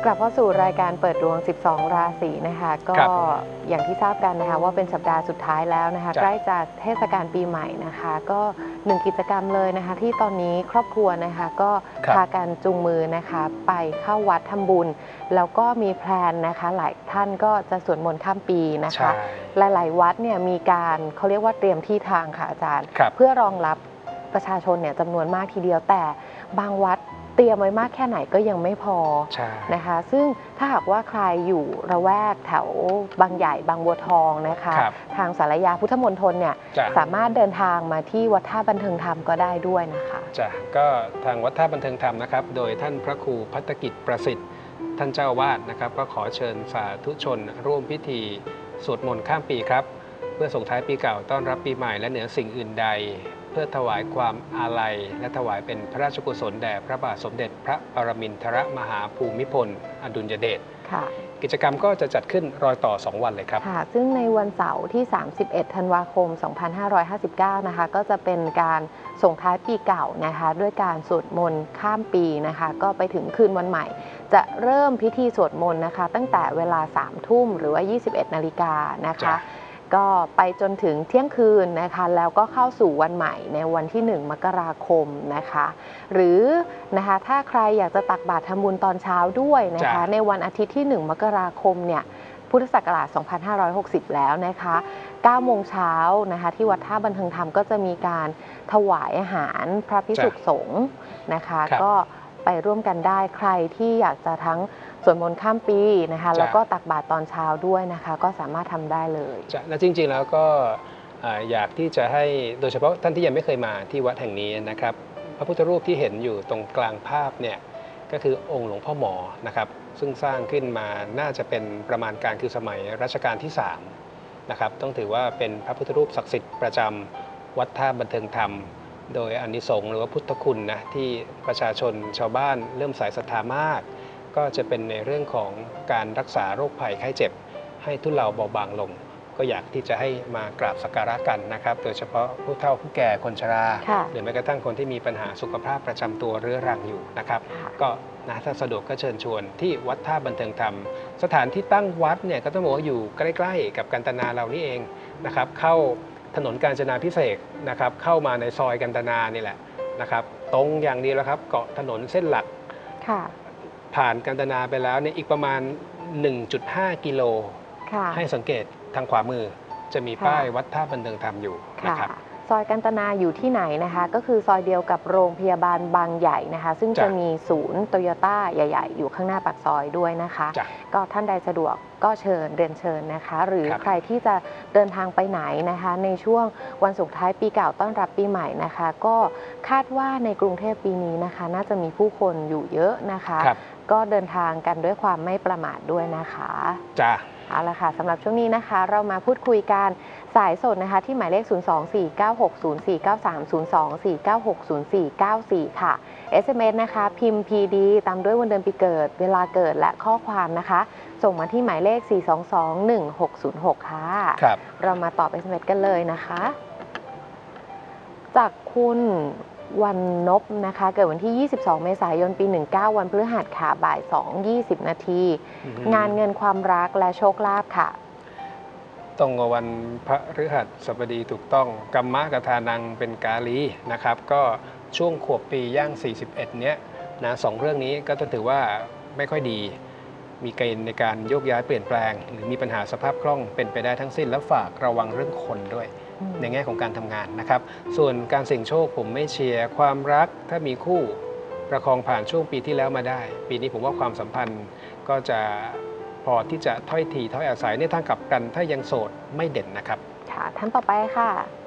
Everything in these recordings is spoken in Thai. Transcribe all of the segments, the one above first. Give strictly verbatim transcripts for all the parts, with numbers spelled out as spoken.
กลับเข้าสู่รายการเปิดดวง สิบสอง ราศีนะคะก็อย่างที่ทราบกันนะคะว่าเป็นสัปดาห์สุดท้ายแล้วนะคะใกล้จะเทศกาลปีใหม่นะคะก็หนึ่งกิจกรรมเลยนะคะที่ตอนนี้ครอบครัวนะคะก็พากันจูงมือนะคะไปเข้าวัดทำบุญแล้วก็มีแพลนนะคะหลายท่านก็จะสวดมนต์ข้ามปีนะคะหลายๆวัดเนี่ยมีการเขาเรียกว่าเตรียมที่ทางค่ะอาจารย์เพื่อรองรับประชาชนเนี่ยจำนวนมากทีเดียวแต่บางวัดเตรียมไว้มากแค่ไหนก็ยังไม่พอนะคะซึ่งถ้าหากว่าใครอยู่ระแวกแถวบางใหญ่บางบัวทองนะคะทางสารยาพุทธมณฑลเนี่ยสามารถเดินทางมาที่วัดท่าบันเทิงธรรมก็ได้ด้วยนะคะจ้ะก็ทางวัดท่าบันเทิงธรรมนะครับโดยท่านพระครูภัตกิจประสิทธิ์ท่านเจ้าอาวาสนะครับก็ขอเชิญสาธุชนร่วมพิธีสวดมนต์ข้ามปีครับเพื่อส่งท้ายปีเก่าต้อนรับปีใหม่และเหนือสิ่งอื่นใดเพื่อถวายความอาลัยและถวายเป็นพระราชกุศลแด่พระบาทสมเด็จพระปรมินทรมหาภูมิพลอดุลยเดชกิจกรรมก็จะจัดขึ้นรอยต่อสองวันเลยครับค่ะซึ่งในวันเสาร์ที่สามสิบเอ็ดธันวาคมสองพันห้าร้อยห้าสิบเก้านะคะก็จะเป็นการส่งท้ายปีเก่านะคะด้วยการสวดมนต์ข้ามปีนะคะก็ไปถึงคืนวันใหม่จะเริ่มพิธีสวดมนต์นะคะตั้งแต่เวลาสามทุ่มหรือว่ายี่สิบเอ็ดนาฬิกานะคะก็ไปจนถึงเที่ยงคืนนะคะแล้วก็เข้าสู่วันใหม่ในวันที่หนึ่งมกราคมนะคะหรือนะคะถ้าใครอยากจะตักบาตรทำบุญตอนเช้าด้วยนะคะในวันอาทิตย์ที่หนึ่งมกราคมเนี่ยพุทธศักราชสองพันห้าร้อยหกสิบแล้วนะคะเก้าโมงเช้านะคะที่วัดท่าบันเทิงธรรมก็จะมีการถวายอาหารพระภิกษุสงฆ์นะคะก็ไปร่วมกันได้ใครที่อยากจะทั้งสวดมนต์ข้ามปีนะคะแล้วก็ตักบาตรตอนเช้าด้วยนะคะก็สามารถทำได้เลยและจริงๆแล้วก็อยากที่จะให้โดยเฉพาะท่านที่ยังไม่เคยมาที่วัดแห่งนี้นะครับพระพุทธรูปที่เห็นอยู่ตรงกลางภาพเนี่ยก็คือองค์หลวงพ่อหมอนะครับซึ่งสร้างขึ้นมาน่าจะเป็นประมาณการคือสมัยรัชกาลที่สามนะครับต้องถือว่าเป็นพระพุทธรูปศักดิ์สิทธิ์ประจำวัดท่าบันเทิงธรรมโดยอานิสงส์หรือว่าพุทธคุณนะที่ประชาชนชาวบ้านเริ่มสายศรัทธามากก็จะเป็นในเรื่องของการรักษาโรคภัยไข้เจ็บให้ทุเลาเบาบางลงก็อยากที่จะให้มากราบสักการะกันนะครับโดยเฉพาะผู้เฒ่าผู้แก่คนชราหรือแม้กระทั่งคนที่มีปัญหาสุขภาพประจำตัวเรื้อรังอยู่นะครับก็นะถ้าสะดวกก็เชิญชวนที่วัดท่าบันเทิงธรรมสถานที่ตั้งวัดเนี่ยก็ต้องบอกว่าอยู่ใกล้ๆกับกันตนาเรานี่เองนะครับเข้าถนนกาญจนาภิเษกนะครับเข้ามาในซอยกันตนานี่แหละนะครับตรงอย่างเดียวแล้วครับเกาะถนนเส้นหลักผ่านกันตนาไปแล้วเนี่ยอีกประมาณ หนึ่งจุดห้า กิโลให้สังเกตทางขวามือจะมีป้ายวัดท่าบันเทิงธรรมอยู่นะครับซอยกันตนาอยู่ที่ไหนนะคะก็คือซอยเดียวกับโรงพยาบาลบางใหญ่นะคะซึ่งจะมีศูนย์โตโยต้าใหญ่ๆอยู่ข้างหน้าปากซอยด้วยนะคะก็ท่านใดสะดวกก็เชิญเรียนเชิญนะคะหรือใครที่จะเดินทางไปไหนนะคะในช่วงวันส่งท้ายปีเก่าต้อนรับปีใหม่นะคะก็คาดว่าในกรุงเทพปีนี้นะคะน่าจะมีผู้คนอยู่เยอะนะคะก็เดินทางกันด้วยความไม่ประมาทด้วยนะคะจ้ะเอาละค่ะสำหรับช่วงนี้นะคะเรามาพูดคุยกันสายสดนะคะที่หมายเลข ศูนย์ สอง สี่ เก้า หก ศูนย์ สี่ เก้า สาม ศูนย์ สอง สี่ เก้า หก ศูนย์ สี่ เก้า สี่ ค่ะ เอส เอ็ม เอส นะคะพิมพ์ พี ดี ตามด้วยวันเดือนปีเกิดเวลาเกิดและข้อความนะคะส่งมาที่หมายเลข สี่ สอง สอง หนึ่ง หก ศูนย์ หก ค่ะครับเรามาตอบ เอส เอ็ม เอส กันเลยนะคะจากคุณวันนบนะคะเกิดวันที่ ยี่สิบสอง เมษายน ปี หนึ่งเก้า วันพฤหัสค่ะบ่าย สอง ยี่สิบ นาทีงานเงินความรักและโชคลาภค่ะตรงกับวันพฤหัสบดีถูกต้องกัมมะกทานังเป็นกาลีนะครับก็ช่วงขวบปีย่าง สี่สิบเอ็ด เนี้ยนะสองเรื่องนี้ก็ต้องถือว่าไม่ค่อยดีมีเกณฑ์ในการโยกย้ายเปลี่ยนแปลงหรือมีปัญหาสภาพคล่องเป็นไปได้ทั้งสิ้นและฝากระวังเรื่องคนด้วยในแง่ของการทำงานนะครับส่วนการเสี่ยงโชคผมไม่เชียร์ความรักถ้ามีคู่ประคองผ่านช่วงปีที่แล้วมาได้ปีนี้ผมว่าความสัมพันธ์ก็จะพอที่จะถ้อยทีถ้อยอาศัยในทางกลับกันถ้ายังโสดไม่เด่นนะครับค่ะท่านต่อไปค่ะ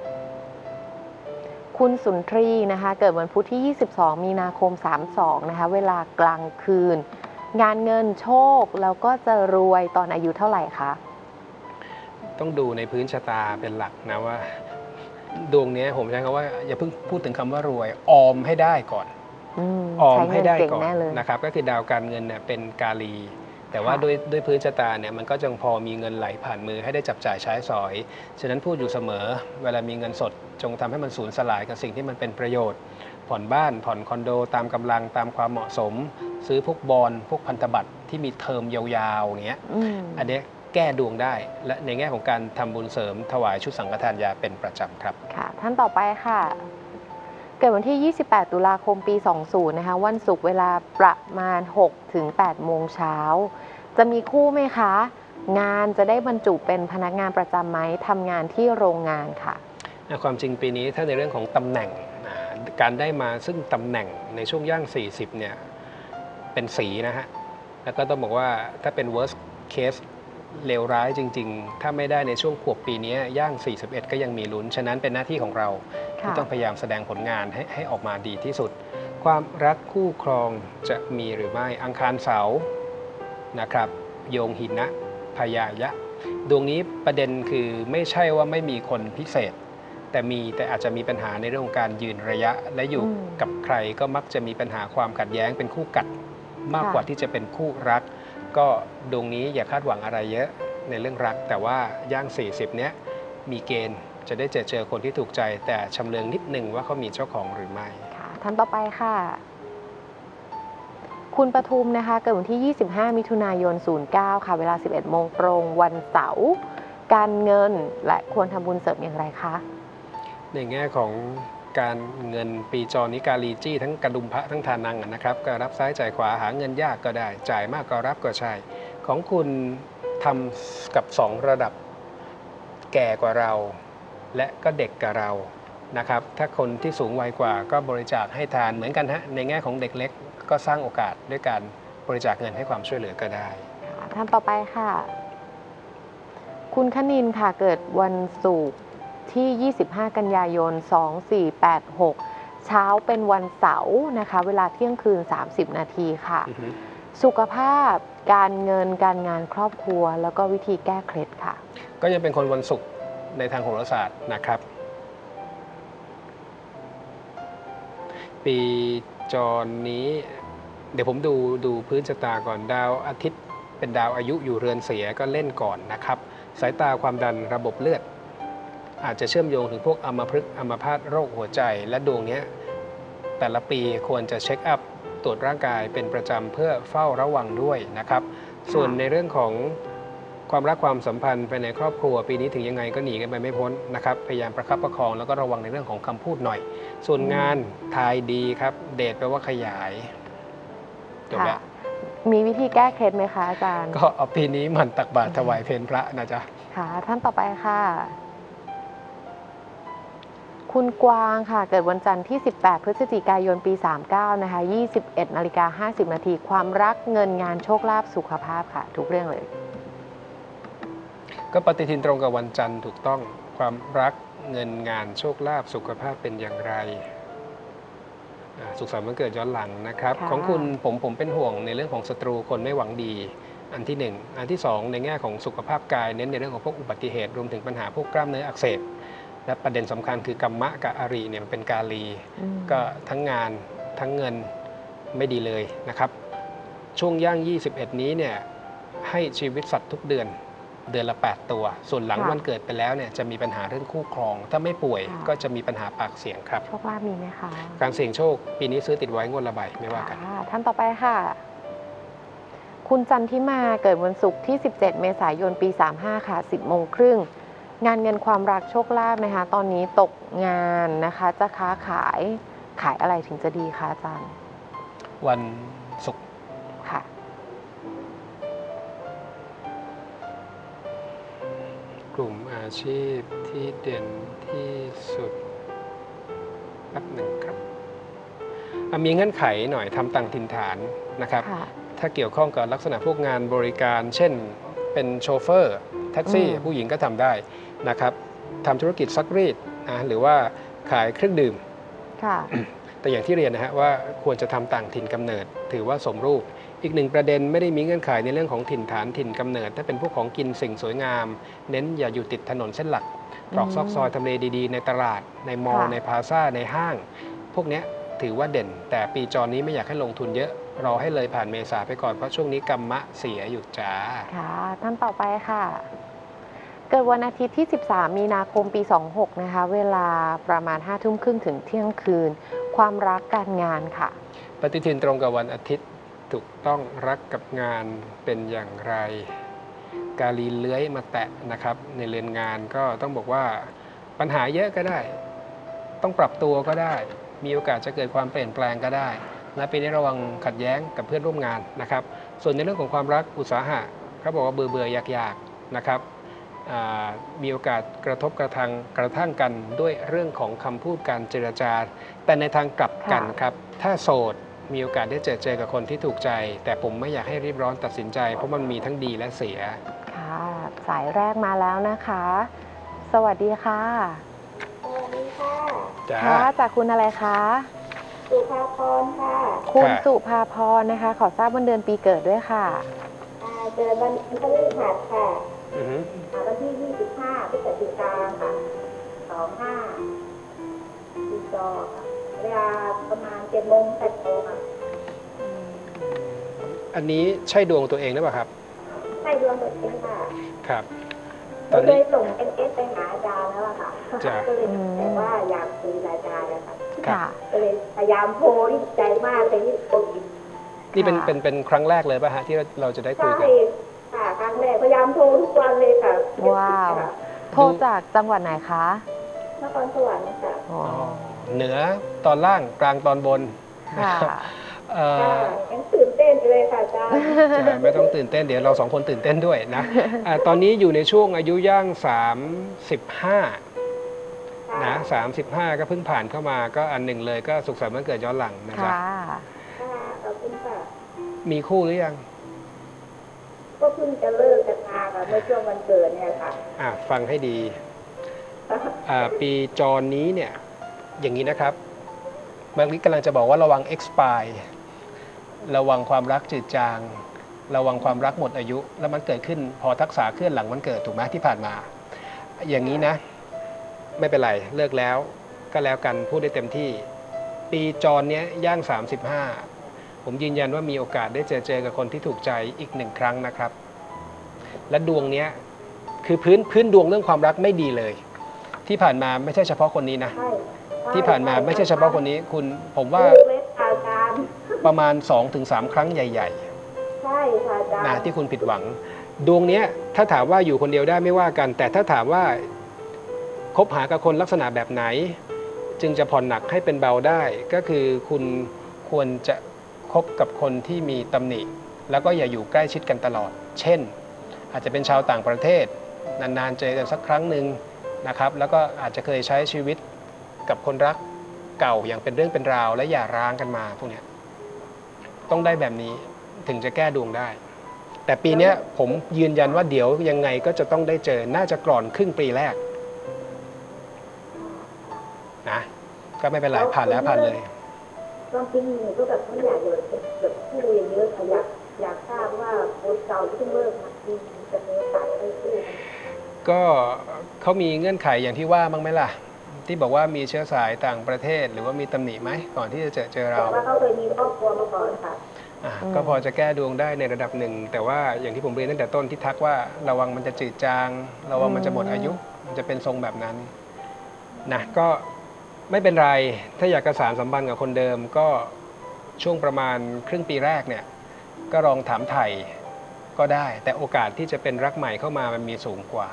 คุณสุนทรีนะคะเกิดวันพุธที่ ยี่สิบสอง มีนาคม สามสิบสอง นะคะเวลากลางคืนงานเงินโชคแล้วก็จะรวยตอนอายุเท่าไหร่คะต้องดูในพื้นชะตาเป็นหลักนะว่าดวงนี้ผมใช้คำว่าอย่าเพิ่งพูดถึงคำว่ารวยออมให้ได้ก่อนออมให้ได้ก่อนนะครับก็คือดาวการเงินเนี่ยเป็นกาลีแต่ว่าค่ะด้วยด้วยพื้นชะตาเนี่ยมันก็ยังพอมีเงินไหลผ่านมือให้ได้จับจ่ายใช้สอยฉะนั้นพูดอยู่เสมอเวลามีเงินสดจงทำให้มันสูญสลายกับสิ่งที่มันเป็นประโยชน์ผ่อนบ้านผ่อนคอนโดตามกำลังตามความเหมาะสม ซื้อพวกบอนด์พวกพันธบัตรที่มีเทอมยาวๆอย่างเงี้ยอืมอันเนี้ยแก้ดวงได้และในแง่ของการทำบุญเสริมถวายชุดสังฆทานยาเป็นประจำครับค่ะท่านต่อไปค่ะ เกิดวันที่ ยี่สิบแปด ตุลาคม ปี สองสิบ นะคะ วันศุกร์เวลาประมาณ หกถึงแปด โมงเช้า จะมีคู่ไหมคะ งานจะได้บรรจุเป็นพนักงานประจำไหม ทำงานที่โรงงานค่ะความจริงปีนี้ถ้าในเรื่องของตำแหน่งการได้มาซึ่งตำแหน่งในช่วงย่าง สี่สิบ เนี่ยเป็นสีนะฮะ แล้วก็ต้องบอกว่าถ้าเป็น worst case เลวร้ายจริงๆ ถ้าไม่ได้ในช่วงขวบปีนี้ย่าง สี่สิบเอ็ด ก็ยังมีลุ้น ฉะนั้นเป็นหน้าที่ของเราที่ต้องพยายามแสดงผลงานให้ให้ออกมาดีที่สุด ความรักคู่ครองจะมีหรือไม่อังคารเสาร์นะครับโยงหินะพยายะดวงนี้ประเด็นคือไม่ใช่ว่าไม่มีคนพิเศษ แต่มีแต่อาจจะมีปัญหาในเรื่องของการยืนระยะ และอยู่กับใครก็มักจะมีปัญหาความขัดแย้งเป็นคู่กัดมากกว่าที่จะเป็นคู่รักก็ดวงนี้อย่าคาดหวังอะไรเยอะในเรื่องรักแต่ว่าย่าง สี่สิบ เนี้ยมีเกณฑ์จะได้เจอเจอคนที่ถูกใจแต่ชำเลืองนิดนึงว่าเขามีเจ้าของหรือไม่ค่ะท่านต่อไปค่ะ คุณปทุมนะคะเกิดวันที่ ยี่สิบห้า มิถุนายน ศูนย์เก้า ค่ะเวลา สิบเอ็ด โมงตรงวันเสาร์การเงินและควรทำบุญเสริมอย่างไรคะในแง่ของการเงินปีจอนี้กาลีจี้ทั้งกระดุมพระทั้งทานังนะครับก็รับซ้ายจ่ายขวาหาเงินยากก็ได้จ่ายมากก็รับก็ใช่ของคุณทำกับสองระดับแก่กว่าเราและก็เด็กกว่าเรานะครับถ้าคนที่สูงวัยกว่าก็บริจาคให้ทานเหมือนกันฮะในแง่ของเด็กเล็กก็สร้างโอกาสด้วยการบริจาคเงินให้ความช่วยเหลือก็ได้ท่านต่อไปค่ะคุณคณินค่ะเกิดวันศุกร์ที่ ยี่สิบห้า กันยายน สองสี่แปดหก เช้าเป็นวันเสาร์นะคะเวลาเที่ยงคืน สามสิบ นาทีค่ะ uh-huh. สุขภาพการเงินการงานครอบครัวแล้วก็วิธีแก้เคล็ดค่ะก็ยังเป็นคนวันศุกร์ในทางโหราศาสตร์นะครับปีจรนี้เดี๋ยวผมดูดูพื้นชะตาก่อนดาวอาทิตย์เป็นดาวอายุอยู่เรือนเสียก็เล่นก่อนนะครับสายตาความดันระบบเลือดอาจจะเชื่อมโยงถึงพวกอัมพฤกษ์อัมพาตโรคหัวใจและดวงนี้แต่ละปีควรจะเช็คอัพตรวจร่างกายเป็นประจำเพื่อเฝ้าระวังด้วยนะครับส่วนในเรื่องของความรักความสัมพันธ์ภายในครอบครัวปีนี้ถึงยังไงก็หนีกันไปไม่พ้นนะครับพยายามประคับประคองแล้วก็ระวังในเรื่องของคำพูดหน่อยส่วนงานทายดีครับเดชแปลว่าขยายจบแล้วมีวิธีแก้เคล็ดไหมคะอาจารย์ก็เอาปีนี้มันตักบาตรถวายเพลพระนะจ๊ะค่ะท่านต่อไปค่ะคุณกวางค่ะเกิดวันจันทร์ที่ สิบแปด พฤศจิกายน ปี สามสิบเก้า นะคะ ยี่สิบเอ็ด นาฬิกา ห้าสิบ นาทีความรักเงินงานโชคลาภสุขภาพค่ะทุกเรื่องเลยก็ปฏิทินตรงกับวันจันทร์ถูกต้องความรักเงินงานโชคลาภสุขภาพเป็นอย่างไรสุขสันต์วันเกิดย้อนหลังนะครับของคุณผมผมเป็นห่วงในเรื่องของศัตรูคนไม่หวังดีอันที่หนึ่งอันที่สองในแง่ของสุขภาพกายเน้นในเรื่องของพวกอุบัติเหตุรวมถึงปัญหาพวกกล้ามเนื้ออักเสบและประเด็นสำคัญคือกัมมะกับอารีเนี่ยมันเป็นกาลีก็ทั้งงานทั้งเงินไม่ดีเลยนะครับช่วงย่างยี่สิบเอ็ดนี้เนี่ยให้ชีวิตสัตว์ทุกเดือนเดือนละแปดตัวส่วนหลังวันเกิดไปแล้วเนี่ยจะมีปัญหาเรื่องคู่ครองถ้าไม่ป่วยก็จะมีปัญหาปากเสียงครับโชคลาภมีไหมคะการเสี่ยงโชคปีนี้ซื้อติดไว้งวดละใบไม่ว่ากันท่านต่อไปค่ะคุณจันทิมาเกิดวันศุกร์ที่ สิบเจ็ด เมษายน ปี สามสิบห้า ค่ะ สิบ โมงครึ่งงานเงินความรักโชคลาภนะคะตอนนี้ตกงานนะคะจะค้าขายขายอะไรถึงจะดีคะอาจารย์วันศุกร์ค่ะกลุ่มอาชีพที่เด่นที่สุดแป๊บหนึ่งครับมีเงื่อนไขหน่อยทำต่างถิ่นฐานนะครับถ้าเกี่ยวข้องกับลักษณะพวกงานบริการเช่นเป็นโชเฟอร์แท็กซี่ผู้หญิงก็ทำได้นะครับทำธุรกิจซักรีดนะหรือว่าขายเครื่องดื่มแต่อย่างที่เรียนนะฮะว่าควรจะทำต่างถิ่นกำเนิดถือว่าสมรูปอีกหนึ่งประเด็นไม่ได้มีเงื่อนไขในเรื่องของถิ่นฐานถิ่นกำเนิดถ้าเป็นพวกของกินสิ่งสวยงามเน้นอย่าอยู่ติดถนนเส้นหลักตรอกซอกซอยทำเลดีๆในตลาดในมอลล์ในพลาซ่าในห้างพวกนี้ถือว่าเด่นแต่ปีจรนี้ไม่อยากให้ลงทุนเยอะรอให้เลยผ่านเมษาไปก่อนเพราะช่วงนี้กัมมะเสียอยู่จ้าค่ะท่านต่อไปค่ะ เกิดวันอาทิตย์ที่ สิบสาม มีนาคม ปี สองหก นะคะ เวลาประมาณ ห้าทุ่มครึ่งถึงเที่ยงคืน ความรักการงานค่ะปฏิทินตรงกับวันอาทิตย์ถูกต้องรักกับงานเป็นอย่างไร กาลีเลื้อยมาแตะนะครับในเรือนงานก็ต้องบอกว่าปัญหาเยอะก็ได้ ต้องปรับตัวก็ได้ มีโอกาสจะเกิดความเปลี่ยนแปลงก็ได้และปีนี้ระวังขัดแย้งกับเพื่อนร่วมงานนะครับส่วนในเรื่องของความรักอุตสาหะเขาบอกว่าเบื่อเบื่ออยากอยากนะครับมีโอกาสกระทบกระทั่งกระทั่งกันด้วยเรื่องของคำพูดการเจรจาแต่ในทางกลับกันครับถ้าโสดมีโอกาสได้เจอเจอกับคนที่ถูกใจแต่ผมไม่อยากให้รีบร้อนตัดสินใจเพราะมันมีทั้งดีและเสียค่ะสายแรกมาแล้วนะคะ สวัสดีค่ะสวัสดีค่ะค่ะจากคุณอะไรคะสุภาพรค่ะคุณสุภาพรนะคะขอทราบวันเดือนปีเกิดด้วยค่ะเกิดวันพฤหัสค่ะวันที่ยี่สิบห้าพฤศจิกายนค่ะสองห้าปีจอค่ะเวลาประมาณเจ็ดโมงแปดโมงค่ะอันนี้ใช่ดวงตัวเองหรือเปล่าครับใช่ดวงตัวเองค่ะครับตอนนี้เคยส่งเอสเอสไปหาอาจารย์แล้วค่ะก็เลยแต่ว่าอยากคุยอาจารย์นะคะก็เลยพยายามโทรที่ใจมากแต่ที่คนนี่เป็นเป็นเป็นครั้งแรกเลยป่ะฮะที่เราจะได้คุยกันใช่ค่ะครั้งแรกพยายามโทรทุกวันเลยค่ะว้าวโทรจากจังหวัดไหนคะนครสวรรค์ค่ะเหนือตอนล่างกลางตอนบนค่ะยังตื่นเต้นเลยค่ะอาจารย์ไม่ต้องตื่นเต้นเดี๋ยวเราสองคนตื่นเต้นด้วยนะตอนนี้อยู่ในช่วงอายุย่างสามสิบห้านะสามสิบห้าก็เพิ่งผ่านเข้ามาก็อันหนึ่งเลยก็สุขสันต์วันเกิดย้อนหลังนะจ๊ะขอบคุณค่ะมีคู่หรือยังก็เพิ่งจะเลิกกันมาค่ะเมื่อช่วงวันเกิดเนี่ยค่ะอ่ะฟังให้ดีปีจรนี้เนี่ยอย่างนี้นะครับบางทีกำลังจะบอกว่าระวัง expire ระวังความรักจืดจางระวังความรักหมดอายุแล้วมันเกิดขึ้นพอทักษะเคลื่อนหลังมันเกิดถูกไหมที่ผ่านมาอย่างนี้นะไม่เป็นไรเลิกแล้วก็แล้วกันพูดได้เต็มที่ปีจรนี้ย่างสามสิบห้าผมยืนยันว่ามีโอกาสได้เจอเจอกับคนที่ถูกใจอีกหนึ่งครั้งนะครับและดวงนี้คือพื้นพื้นดวงเรื่องความรักไม่ดีเลยที่ผ่านมาไม่ใช่เฉพาะคนนี้นะที่ผ่านมาไม่ใช่เฉพาะคนนี้คุณผมว่าประมาณ สองถึงสาม ครั้งใหญ่ๆใช่ค่ะอาจารย์นะที่คุณผิดหวังดวงนี้ถ้าถามว่าอยู่คนเดียวได้ไม่ว่ากันแต่ถ้าถามว่าคบหากับคนลักษณะแบบไหนจึงจะผ่อนหนักให้เป็นเบาได้ก็คือคุณควรจะคบกับคนที่มีตำหนิแล้วก็อย่าอยู่ใกล้ชิดกันตลอดเช่นอาจจะเป็นชาวต่างประเทศนานๆเจอกันสักครั้งหนึ่งนะครับแล้วก็อาจจะเคยใช้ชีวิตกับคนรักเก่าอย่างเป็นเรื่องเป็นราวและอย่าร้างกันมาพวกนี้ต้องได้แบบนี้ถึงจะแก้ดวงได้แต่ปีนี้ผมยืนยันว่าเดี๋ยวยังไงก็จะต้องได้เจอน่าจะก่อนครึ่งปีแรกนะก็ไม่เป็นไรผ่านแล้วผ่านเลยความจริงก็แบบไม่อยากเลยแบบคู่อย่างนี้ค่ะอยากอยากทราบว่าคนเก่าที่เพิ่งเลิกมาจริงจะมีโอกาสได้คู่ก็เขามีเงื่อนไขอย่างที่ว่าบ้างไหมล่ะที่บอกว่ามีเชื้อสายต่างประเทศหรือว่ามีตำหนิไหมก่อนที่จะเจอเจอเราว่าเขาเคยมีครอบครัวมาก่อนค่ะก็พอจะแก้ดวงได้ในระดับหนึ่งแต่ว่าอย่างที่ผมเรียนตั้งแต่ต้นที่ทักว่าระวังมันจะจืดจางระวังมันจะหมดอายุมันจะเป็นทรงแบบนั้นนะก็ไม่เป็นไรถ้าอยากกระสานสัมพันธ์กับคนเดิมก็ช่วงประมาณครึ่งปีแรกเนี่ยก็ลองถามไถ่ก็ได้แต่โอกาสที่จะเป็นรักใหม่เข้ามามันมีสูงกว่า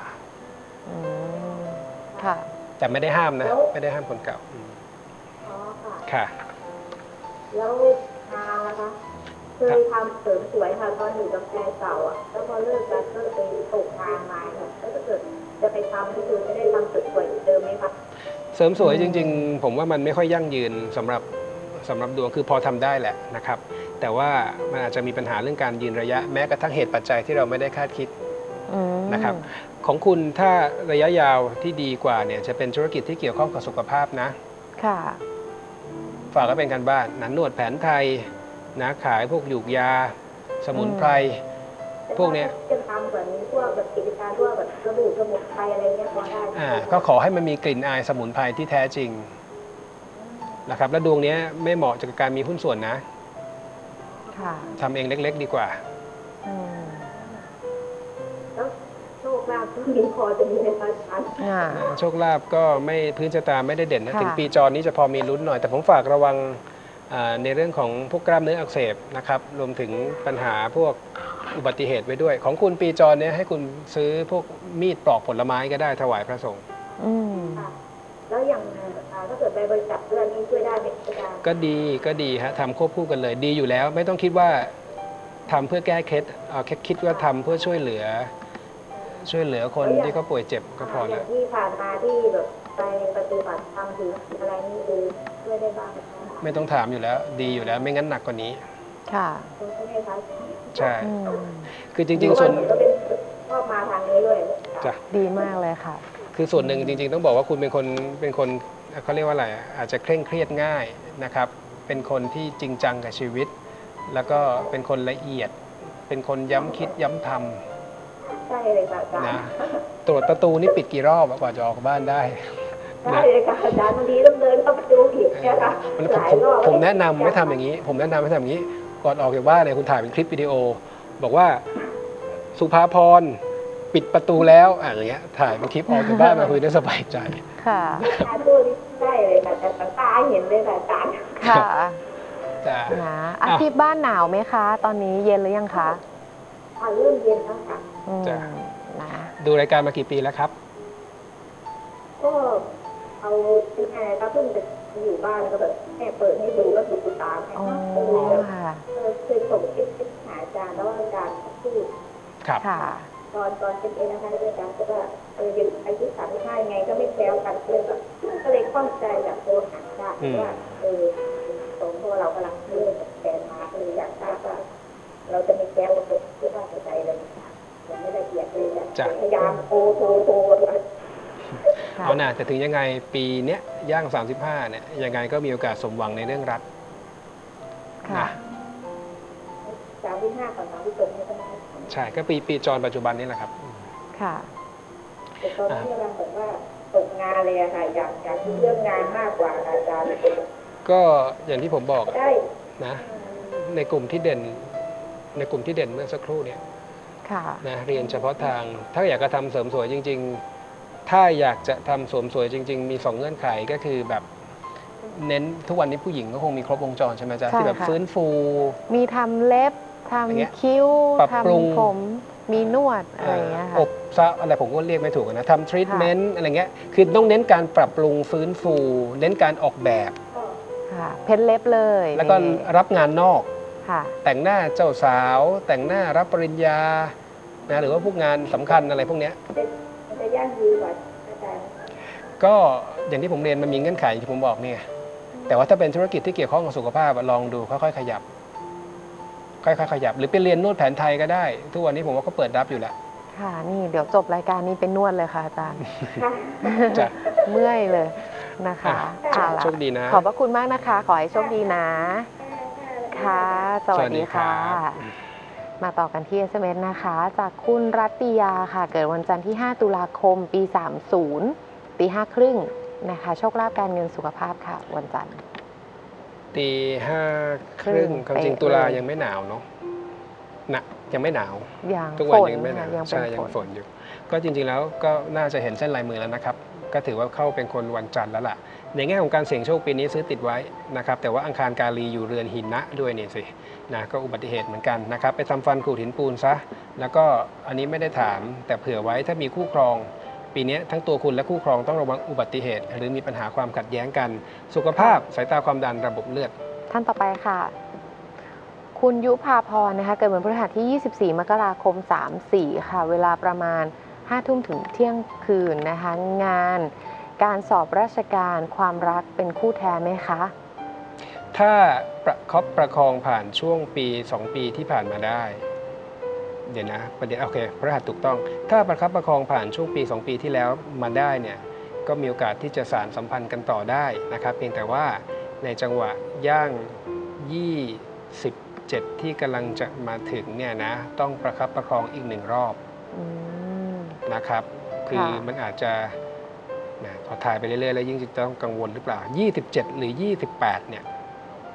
ค่ะแต่ไม่ได้ห้ามนะไม่ได้ห้ามคนเก่าอ๋อค่ะค่ะแล้วงานนะคะเคยทำเสริมสวยค่ะตอนอยู่กับแฟนเก่าอ่ะแล้วพอเลิกกันก็ไปตกงานมาค่ะแล้วถ้าเกิดจะไปทำที่คือจะได้ทำสวยๆเดิมไหมคะเสริมสวยจริงๆผมว่ามันไม่ค่อยยั่งยืนสำหรับสำหรับดวงคือพอทำได้แหละนะครับแต่ว่ามันอาจจะมีปัญหาเรื่องการยืนระยะแม้กระทั่งเหตุปัจจัยที่เราไม่ได้คาดคิดนะครับของคุณถ้าระยะยาวที่ดีกว่าเนี่ยจะเป็นธุรกิจที่เกี่ยวข้องกับสุขภาพนะค่ะฝากก็เป็นการบ้านนันนวดแผนไทยนะขายพวกหยูกยาสมุนไพรพวกนี้จะทำเหมือนพวกแบบกิจการพวกแบบกระดูกสมุนไพรอะไรเงี้ยพอได้อ่าก็ขอให้มันมีกลิ่นอายสมุนไพรที่แท้จริงนะครับและดวงนี้ไม่เหมาะกับการมีหุ้นส่วนนะค่ะทำเองเล็กๆดีกว่าอืมแล้วโชคลาภช่วงนี้พอจะมีไหมคะอาจารย์อ่าโชคลาภก็ไม่พื้นชะตาไม่ได้เด่นนะค่ะถึงปีจรนี้จะพอมีลุ้นหน่อย แต่ผมฝากระวังอ่าในเรื่องของพวกกล้ามเนื้ออักเสบนะครับรวมถึงปัญหาพวกอุบัติเหตุไว้ด้วย ของคุณปีจรเนี่ยให้คุณซื้อพวกมีดปลอกผลไม้ก็ได้ถวายพระสงฆ์อืมค่ะแล้วอย่างอ่าถ้าเกิดไปบริจาคเลือดนี้ช่วยได้ไหมอาจารย์ก็ดีก็ดีฮะทำควบคู่กันเลยดีอยู่แล้ว ไม่ต้องคิดว่าทำเพื่อแก้เคล็ดเอาแค่คิดว่าทำเพื่อช่วยเหลือ ช่วยเหลือคนที่เขาป่วยเจ็บก็พออแล้ย่าว งที่ผ่านมาที่แบบไปปฏิบัติธรรมถืออะไรนี่คือช่วยได้บ้างไหมคะไม่ต้องถามอยู่แล้วดีอยู่แล้วไม่งั้นหนักกว่านี้ค่ะใช่ไหมคะใช่อืมคือจริงๆส่วนเพาะาหก็เป็นชอบมาทางนี้ด้วยจ้ะดีมากเลยค่ะคือส่วนหนึ่งจริงๆต้องบอกว่าคุณเป็นคนเป็นคนเขาเรียกว่าอะไรอ่ะอาจจะเคร่งเครียดง่ายนะครับ เป็นคนที่จริงจังกับชีวิต แล้วก็เป็นคนละเอียด เป็นคนย้ำคิดย้ำทใช่เลยค่ะอาจารำย์นะตรวจประตูนี่ปิดกี่รอบกว่าจะออกบ้านได้ใช่เลยค่ะอาจารย์บางทีต้องเดินเข้าไปดูอีกเนี่ยค่ะมันหผมลายผมรอบผมแนะนำไม่ทำอย่างนี้ ผมแนะนำให้ทำอย่างนี้ ก่อนออกจากบ้านเนี่ยคุณถ่ายเป็นคลิปวิดีโอ บอกว่าสุภาพรปิดประตูแล้วอ่ะอย่างเงี้ยถ่ายเป็นคลิปออกจากบ้านมาคุยได้สบายใจค่ะอาจารย์พูดนี่ใช่เลยค่ะแต่ตาเห็นเลยค่ะอาจารย์ค่ะจ้านะอาชีพบ้านหนาวไหมคะ ตอนนี้เย็นหรือยังคะอ่าเริ่มเย็นแล้วค่ะอืมจ้ะนะดูรายการมากี่ปีแล้วครับก็เอาเป็นไงคะเพิ่งจะอยู่บ้านก็แบบแม่เปิดให้ดูแล้วดูตามให้อ๋อก็เลยแบบค่ะเออเคยส่งคลิปหาอาจารย์แล้วอาจารย์พูดครับค่ะตอนตอนเป็นเอ็นนะคะอาจารย์ก็ว่าเออยังอายุสามสิบห้ายังไงก็ไม่แซวกันเลยแบบก็เลยข้องใจแบบโทรหาอาจารย์อืมว่าเออสมพอเรากำลังเลิกกับแฟนมาก็เลยอยากทราบว่าเราจะไม่แซวกันเพื่อว่าหัวใจเลยค่ะยังไม่ละเอียดเลยอะพยายามโทรโทรโทรเลยค่ะเอาหน่าแต่ถึงยังไงปีเนี้ยย่าง สามสิบห้าเนี่ยยังไงก็มีโอกาสสมหวังในเรื่องรักค่ะนะสามที่ห้ากับสามที่หกนี่ก็ไม่ได้ทใช่ก็ปีปีจรปัจจุบันนี่แหละครับค่ะำแต่ตอนนี้กำลังแบบว่าตกงานเลยอะค่ะอยากอยากดูเรื่องงานมากกว่าอาจารย์ก็อย่างที่ผมบอกได้นะในกลุ่มที่เด่นในกลุ่มที่เด่นเมื่อสักครู่เนี่ยค่ะนะเรียนเฉพาะทาง ถ้าอยากจะทำเสริมสวยจริง ๆ ถ้าอยากจะทำเสริมสวยจริง ๆ มีสองเงื่อนไขก็คือแบบเน้นทุกวันนี้ผู้หญิงก็คงมีครบวงจรใช่ไหมจ๊ะใช่ที่แบบค่ะฟื้นฟูมีทำเล็บอย่างเงี้ยทำคิ้วปรับปรุงทำผม มีนวดอะไรอย่างเงี้ยค่ะอบซะอะไรผมก็เรียกไม่ถูกนะทำทรีทเมนต์อะไรเงี้ยคือต้องเน้นการปรับปรุงฟื้นฟู เน้นการออกแบบค่ะ เพ้นเล็บเลยแล้วก็นี่รับงานนอกค่ะแต่งหน้าเจ้าสาว แต่งหน้ารับปริญญานะหรือว่าพวกงานสำคัญอะไรพวกเนี้ยมันจะยั่งยืนกว่าอาจารย์ก็อย่างที่ผมเรียนมันมีเงื่อนไขที่ผมบอกเนี่ยแต่ว่าถ้าเป็นธุรกิจที่เกี่ยวข้องกับสุขภาพอะลองดูค่อยๆขยับ ค่อยๆขยับ หรือไปเรียนนวดแผนไทยก็ได้ ทุกวันนี้ผมว่าก็เปิดรับอยู่แล้วค่ะ นี่เดี๋ยวจบรายการนี้เป็นนวดเลยค่ะอาจารย์ค่ะจ้ะเมื่อยเลยนะคะอ่ะเอาล่ะโชคดีนะขอบพระคุณมากนะคะ ขอให้โชคดีนะ ค่ะ สวัสดีค่ะสวัสดีครับมาต่อกันที่ เอส เอ็ม เอส นะคะ จากคุณรัตติยาค่ะ เกิดวันจันทร์ที่ ห้า ตุลาคม ปี สามสิบ ตีห้าครึ่งนะคะ โชคลาภการเงินสุขภาพค่ะ วันจันทร์ตีห้าครึ่งครึ่งความจริงเป๊ะตุลาเลยยังไม่หนาวเนาะหนะยังไม่หนาวยังทุกฝวันนยังไม่หนาค่ะวยังเป็ใช่นยัฝงนฝนอยู่ ก็จริงๆแล้วก็น่าจะเห็นเส้นลายมือแล้วนะครับ ก็ถือว่าเข้าเป็นคนวันจันทร์แล้วล่ะ ในแง่ของการเสี่ยงโชคปีนี้ซื้อติดไว้นะครับ แต่ว่าอังคารกาลีอยู่เรือนหินนะด้วยนี่สินะก็อุบัติเหตุเหมือนกันนะครับ ไปทำฟันขูดหินปูนซะ แล้วก็อันนี้ไม่ได้ถามแต่เผื่อไว้ถ้ามีคู่ครอง ปีนี้ทั้งตัวคุณและคู่ครองต้องระวังอุบัติเหตุ หรือมีปัญหาความขัดแย้งกัน สุขภาพสายตาความดันระบบเลือดท่านต่อไปค่ะ คุณยุพาพรนะคะ เกิดวันพฤหัสที่ ยี่สิบสี่ มกราคม สามสี่ ค่ะ เวลาประมาณ ห้า ทุ่มถึงเที่ยงคืนนะคะ งานการสอบราชการความรักเป็นคู่แท้ไหมคะถ้าประคับประคองผ่านช่วงปีสองปีที่ผ่านมาได้ เดี๋ยวนะประเด็นโอเคพระหัสถูกต้อง ถ้าประคับประคองผ่านช่วงปีสองปีที่แล้วมาได้เนี่ยก็มีโอกาสที่จะสานสัมพันธ์กันต่อได้นะครับ เพียงแต่ว่าในจังหวะย่าง ยี่สิบเจ็ด ที่กำลังจะมาถึงเนี่ยนะต้องประคับประคองอีกหนึ่งรอบอืมนะครับ คือค่ะมันอาจจะนะพอถ่ายไปเรื่อยๆแล้วยิ่งจะต้องกังวลหรือเปล่า ยี่สิบเจ็ด หรือ ยี่สิบแปด เนี่ย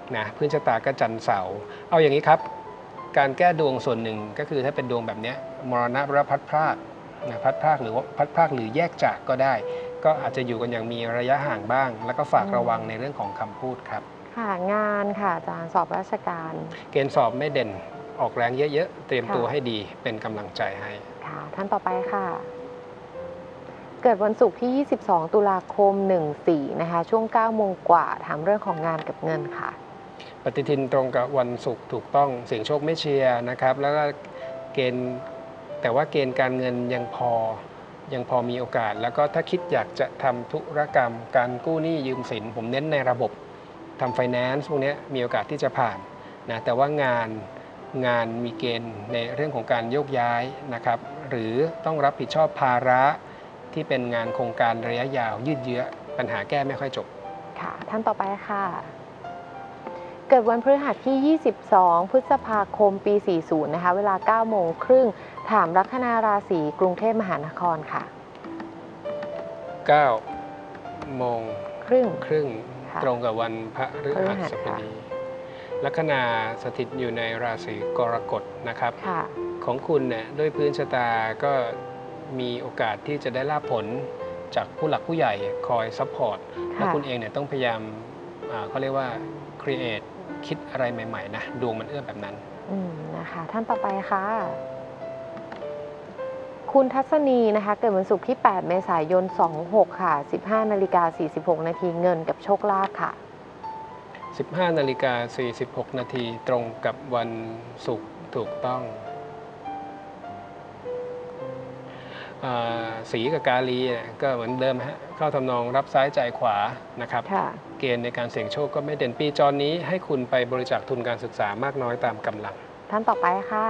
นะพื้นชะตาก็จันทร์เสาร์เอาอย่างนี้ครับการแก้ดวงส่วนหนึ่งก็คือถ้าเป็นดวงแบบนี้มรณะหรือพัดพรากนะพัดพรากหรือว่าพัดพรากหรือแยกจากก็ได้ก็อาจจะอยู่กันอย่างมีระยะห่างบ้างแล้วก็ฝากระวังในเรื่องของคำพูดครับค่ะงานค่ะอาจารย์สอบราชการเกณฑ์สอบไม่เด่นออกแรงเยอะๆเตรียมตัวให้ดีเป็นกำลังใจให้ค่ะท่านต่อไปค่ะเกิดวันศุกร์ที่ ยี่สิบสอง ตุลาคม หนึ่งสี่ นะคะช่วง เก้า โมงกว่าถามเรื่องของงานกับเงินค่ะปฏิทินตรงกับวันศุกร์ถูกต้องเสี่ยงโชคไม่เชียร์นะครับแล้วก็เกณฑ์แต่ว่าเกณฑ์การเงินยังพอยังพอมีโอกาสแล้วก็ถ้าคิดอยากจะทำธุรกรรมการกู้หนี้ยืมสินผมเน้นในระบบทำไฟแนนซ์พวกนี้มีโอกาสที่จะผ่านนะแต่ว่างานงานมีเกณฑ์ในเรื่องของการโยกย้ายนะครับหรือต้องรับผิดชอบภาระที่เป็นงานโครงการระยะยาวยืดเยื้อปัญหาแก้ไม่ค่อยจบค่ะท่านต่อไปค่ะเกิดวันพฤหัสที่ ยี่สิบสอง พฤษภาคม ปี สี่สิบ นะคะเวลา เก้า โมงครึ่งถามลัคนาราศีกรุงเทพมหานครค่ะเก้า โมงครึ่งครึ่งตรงกับวันพฤหัสบดีลัคนาสถิตอยู่ในราศีกรกฎนะครับของคุณเนี่ยด้วยพื้นชะตาก็มีโอกาสที่จะได้รับผลจากผู้หลักผู้ใหญ่คอยซัพพอร์ตและคุณเองเนี่ยต้องพยายามเขาเรียกว่าครีเอทคิดอะไรใหม่ๆนะดวงมันเอื้อแบบนั้นอืมนะคะท่านต่อไปค่ะคุณทัศนีนะคะเกิดวันศุกร์ที่ แปด เมษายน สองหก ค่ะ สิบห้า นาฬิกา สี่สิบหก นาทีเงินกับโชคลาภค่ะสิบห้า นาฬิกา สี่สิบหก นาทีตรงกับวันศุกร์ถูกต้องสีกับกาลีก็เหมือนเดิมฮะเข้าทำนองรับซ้ายจ่ายขวานะครับเกณฑ์ในการเสี่ยงโชคก็ไม่เด่นปีจรนี้ให้คุณไปบริจาคทุนการศึกษามากน้อยตามกำลังท่านต่อไปค่ะ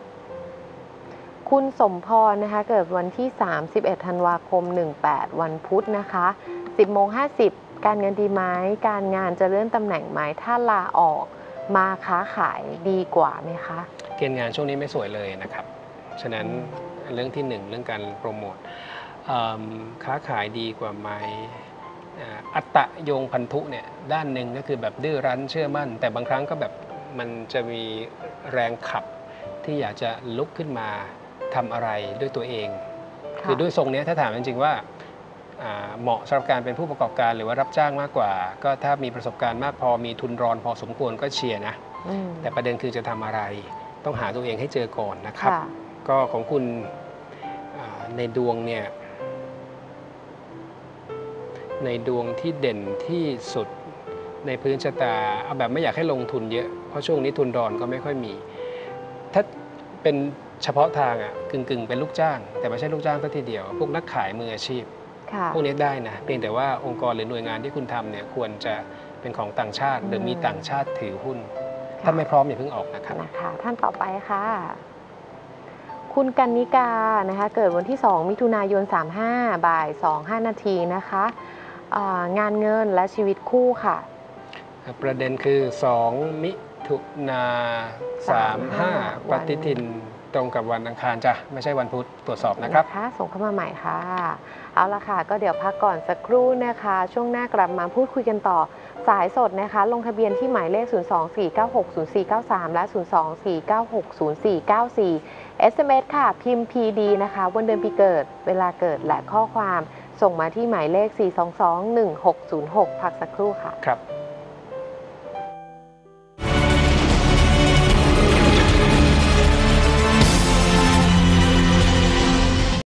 คุณสมพรนะคะเกิดวันที่ สามสิบเอ็ด ธันวาคม หนึ่งแปด วันพุธนะคะ สิบโมงห้าสิบ การเงินดีไหมการงานจะเลื่อนตำแหน่งไหมถ้าลาออกมาค้าขายดีกว่าไหมคะเกณฑ์งานช่วงนี้ไม่สวยเลยนะครับฉะนั้นเรื่องที่หนึ่งเรื่องการโปรโมทค้าขายดีกว่าไหมอัตตะโยงพันธุเนี่ยด้านหนึ่งก็คือแบบดื้อรั้นเชื่อมั่นแต่บางครั้งก็แบบมันจะมีแรงขับที่อยากจะลุกขึ้นมาทำอะไรด้วยตัวเองคือด้วยทรงนี้ถ้าถามจริงๆว่าเหมาะสำหรับการเป็นผู้ประกอบการหรือว่ารับจ้างมากกว่าก็ถ้ามีประสบการณ์มากพอมีทุนรอนพอสมควรก็เชียร์นะแต่ประเด็นคือจะทำอะไรต้องหาตัวเองให้เจอก่อนนะครับก็ของคุณในดวงเนี่ยในดวงที่เด่นที่สุดในพื้นชะตาเอาแบบไม่อยากให้ลงทุนเยอะเพราะช่วงนี้ทุนรอนก็ไม่ค่อยมีถ้าเป็นเฉพาะทางอ่ะกึ่งๆเป็นลูกจ้างแต่ไม่ใช่ลูกจ้างซะทีเดียวพวกนักขายมืออาชีพพวกนี้ได้นะเพียงแต่ว่าองค์กรหรือหน่วยงานที่คุณทำเนี่ยควรจะเป็นของต่างชาติหรือมีต่างชาติถือหุ้นถ้าไม่พร้อมอย่าเพิ่งออกนะครับนะคะท่านต่อไปค่ะคุณกันนิกานะคะเกิดวันที่สองมิถุนายนสามสิบห้าบ่ายสองห้านาทีนะคะงานเงินและชีวิตคู่ค่ะประเด็นคือสองมิถุนาสามสิบห้าปฏิทินตรงกับวันอังคารจ้ะไม่ใช่วันพุธตรวจสอบนะครับนะคะส่งเข้ามาใหม่ค่ะเอาละค่ะก็เดี๋ยวพักก่อนสักครู่นะคะช่วงหน้ากลับมาพูดคุยกันต่อสายสดนะคะลงทะเบียนที่หมายเลข ศูนย์ สอง สี่ เก้า หก ศูนย์ สี่ เก้า สาม และ ศูนย์ สอง สี่ เก้า หก ศูนย์ สี่ เก้า สี่ เอส เอ็ม เอส ค่ะพิมพ์ พี ดี นะคะวันเดือนปีเกิดเวลาเกิดและข้อความส่งมาที่หมายเลข สี่ สอง สอง หนึ่ง หก ศูนย์ หก พักสักครู่ค่ะครับ